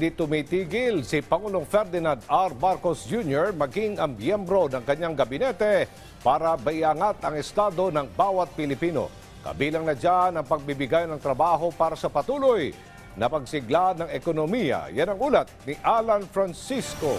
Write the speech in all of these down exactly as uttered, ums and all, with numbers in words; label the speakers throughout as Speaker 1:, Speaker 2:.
Speaker 1: Di tumitigil si Pangulong Ferdinand R. Marcos Junior maging ang miyembro ng kanyang gabinete para baiangat ang estado ng bawat Pilipino. Kabilang na dyan ang pagbibigay ng trabaho para sa patuloy na pagsigla ng ekonomiya. Yan ang ulat ni Alan Francisco.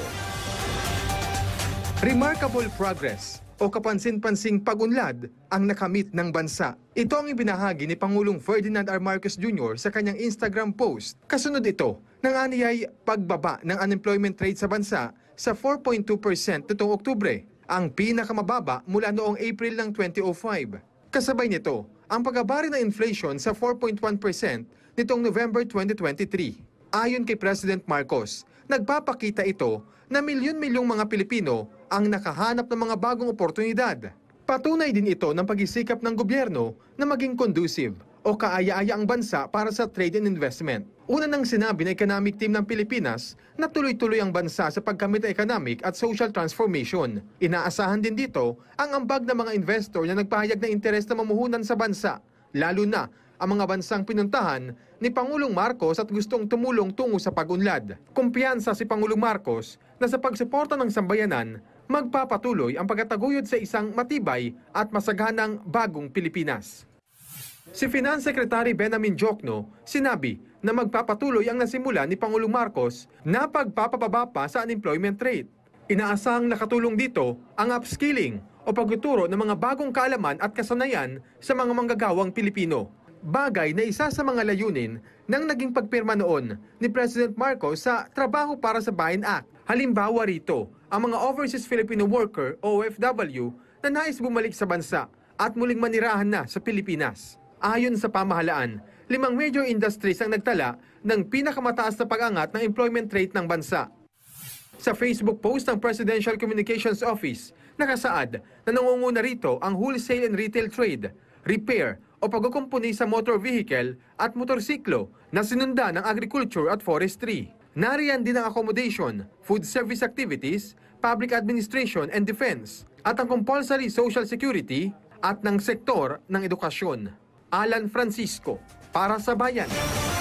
Speaker 2: Remarkable progress o kapansin-pansing pag-unlad ang nakamit ng bansa. Ito ang ibinahagi ni Pangulong Ferdinand R. Marcos Junior sa kanyang Instagram post. Kasunod ito ng aniyay pagbaba ng unemployment rate sa bansa sa four point two percent nitong Oktubre, ang pinakamababa mula noong April ng twenty oh five. Kasabay nito, ang pagbaba rin ng inflation sa four point one percent nitong November twenty twenty-three. Ayon kay President Marcos, nagpapakita ito na milyon-milyong mga Pilipino ang nakahanap ng mga bagong oportunidad. Patunay din ito ng pag-isikap ng gobyerno na maging conducive o kaaya-aya ang bansa para sa trade and investment. Una nang sinabi ng economic team ng Pilipinas na tuloy-tuloy ang bansa sa pagkamit ng economic at social transformation. Inaasahan din dito ang ambag ng mga investor na nagpahayag ng interes na mamuhunan sa bansa, lalo na ang mga bansang pinuntahan ni Pangulong Marcos at gustong tumulong tungo sa pag-unlad. Kumpiyansa si Pangulong Marcos na sa pagsuporta ng sambayanan, magpapatuloy ang pagtataguyod sa isang matibay at masaghanang bagong Pilipinas. Si Finance Secretary Benjamin Diokno sinabi na magpapatuloy ang nasimula ni Pangulong Marcos na pagpapababa pa sa unemployment rate. Inaasahang nakatulong dito ang upskilling o pagtuturo ng mga bagong kaalaman at kasanayan sa mga manggagawang Pilipino. Bagay na isa sa mga layunin ng naging pagpirma noon ni President Marcos sa Trabaho para sa Bayan Act. Halimbawa rito, ang mga overseas Filipino worker o O F W na nais bumalik sa bansa at muling manirahan na sa Pilipinas. Ayon sa pamahalaan, limang major industries ang nagtala ng pinakamataas na pag-angat ng employment rate ng bansa. Sa Facebook post ng Presidential Communications Office, nakasaad na nangunguna rito ang wholesale and retail trade, repair o pagkukumpuni sa motor vehicle at motorsiklo na sinunda ng agriculture at forestry. Nariyan din ang accommodation, food service activities, public administration and defense, at ang compulsory social security at ng sektor ng edukasyon. Alan Francisco, para sa Bayan.